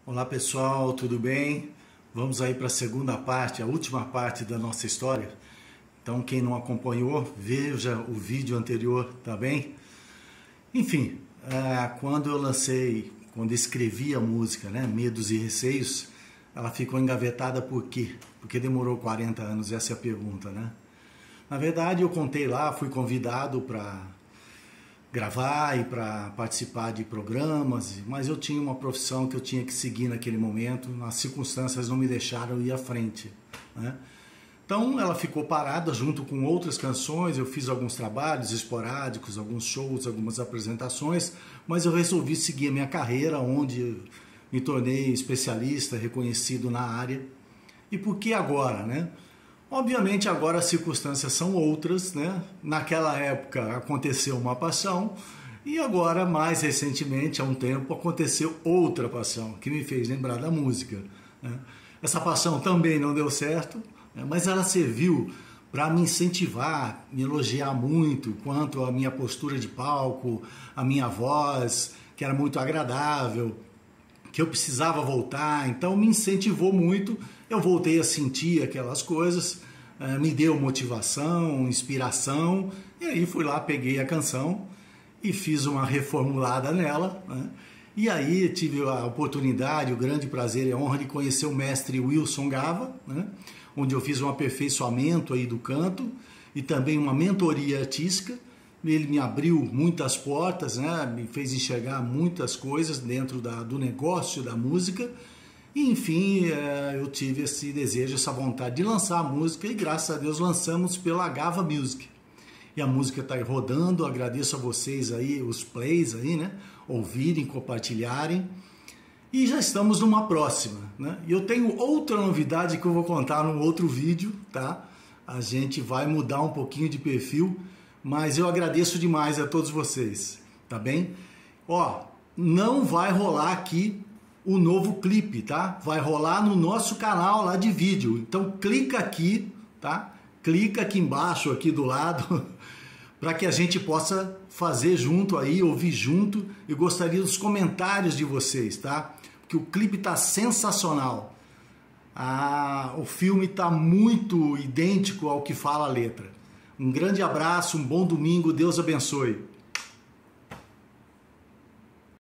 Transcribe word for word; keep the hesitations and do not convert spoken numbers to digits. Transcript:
Olá pessoal, tudo bem? Vamos aí para a segunda parte, a última parte da nossa história. Então quem não acompanhou, veja o vídeo anterior, tá bem? Enfim, quando eu lancei, quando escrevi a música, né, Medos e Receios, ela ficou engavetada por quê? Porque demorou quarenta anos, essa é a pergunta, né? Na verdade eu contei lá, fui convidado para gravar e para participar de programas, mas eu tinha uma profissão que eu tinha que seguir naquele momento, as circunstâncias não me deixaram ir à frente, né? Então ela ficou parada junto com outras canções, eu fiz alguns trabalhos esporádicos, alguns shows, algumas apresentações, mas eu resolvi seguir a minha carreira, onde me tornei especialista, reconhecido na área. E por que agora, né? Obviamente agora as circunstâncias são outras, né? Naquela época aconteceu uma paixão e agora, mais recentemente, há um tempo, aconteceu outra paixão que me fez lembrar da música, né? Essa paixão também não deu certo, né? Mas ela serviu para me incentivar, me elogiar muito quanto à minha postura de palco, a minha voz, que era muito agradável, que eu precisava voltar, então me incentivou muito, eu voltei a sentir aquelas coisas, me deu motivação, inspiração, e aí fui lá, peguei a canção e fiz uma reformulada nela, né? E aí tive a oportunidade, o grande prazer e a honra de conhecer o mestre Wilson Gava, né? Onde eu fiz um aperfeiçoamento aí do canto e também uma mentoria artística. Ele me abriu muitas portas, né? Me fez enxergar muitas coisas dentro da, do negócio da música. E, enfim, é, eu tive esse desejo, essa vontade de lançar a música e, graças a Deus, lançamos pela Gava Music. E a música está aí rodando, agradeço a vocês aí, os plays aí, né? Ouvirem, compartilharem. E já estamos numa próxima, né? E eu tenho outra novidade que eu vou contar num outro vídeo, tá? A gente vai mudar um pouquinho de perfil, mas eu agradeço demais a todos vocês, tá bem? Ó, não vai rolar aqui o novo clipe, tá? Vai rolar no nosso canal lá de vídeo. Então clica aqui, tá? Clica aqui embaixo, aqui do lado, para que a gente possa fazer junto aí, ouvir junto. Eu gostaria dos comentários de vocês, tá? Porque o clipe tá sensacional. Ah, o filme tá muito idêntico ao que fala a letra. Um grande abraço, um bom domingo, Deus abençoe.